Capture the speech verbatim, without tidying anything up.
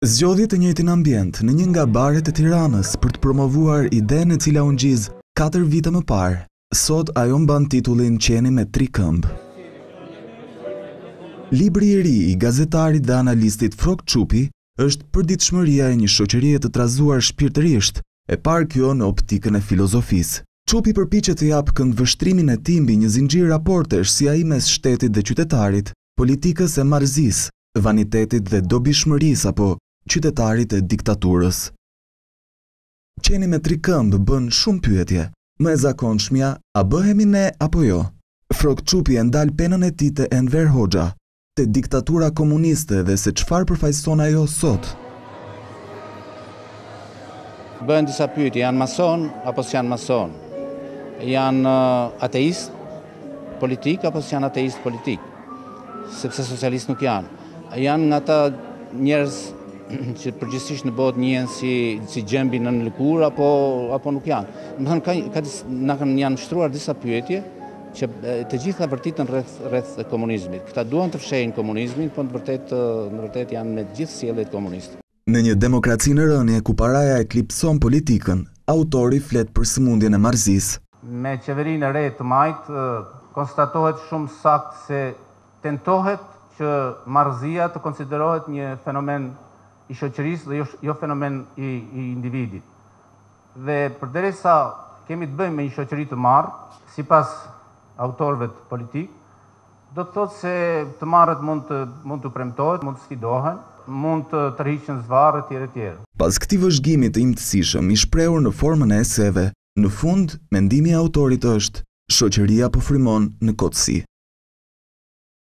Zgjodhjet të njëjtin ambient në një nga baret e Tiranës për të promovuar idenë e cila u ngjiz katër vite më parë. Sot ajo mban titullin Qeni me tri këmbë. Libri i ri i gazetarit dhe analistit Frrok Cupi është përditshmëria e një shoqërie të trazuar shpirtërisht, e parë kjo në optikën e filozofisë. Cupi përpiqet të japë këndvështrimin e tij mbi një zinxhir raportesh si ai mes shtetit dhe qytetarit, politikës e marrëzisë, vanitetit dhe dobishmërisë apo qytetarit e diktaturës. Qeni me tri këmbë bën shumë pyetje. Më e zakonshmja, a bëhemi ne apo jo? Frrok Cupi e ndal penën e tij te Enver Hoxha, te diktatura komuniste dhe se çfarë përfaqëson ajo sot. Bëhen disa pyetje, janë mason apo s'janë mason? Janë ateist politik apo s'janë ateist politik? Sepse socialist nuk janë. Janë nga ata njerëz që përgjithsisht në botë njihen si si gjembi në lëkurë apo apo nuk janë. Do të thonë ka, ka na kanë janë shtruar disa pyetje që të gjitha vërtetën rreth rreth komunizmit. Këta duan të fshehin komunizmin, por në vërtet në vërtet janë me gjithë sjelljet komuniste. Në një demokraci në rënje ku paraja eklipson politikën, autori flet për sëmundjen e marrëzisë. Me qeverinë e re të majt konstatohet shumë saktë se tentohet që marrëzia të konsiderohet një fenomen i shoqërisë dhe jo, jo fenomen i, i individit. Dhe përderisa kemi të bëjmë me një shoqëri të marrë, sipas autorëve të politik, do të thotë se të marrët mund të mund të premtohet, mund të sfidohen, mund të tërhiqen zvarr etj etj. Pas këtij vëzhgimi të imtësishëm i shprehur në formën e eseve, në fund mendimi i autorit është: shoqëria po frymon në kotësi.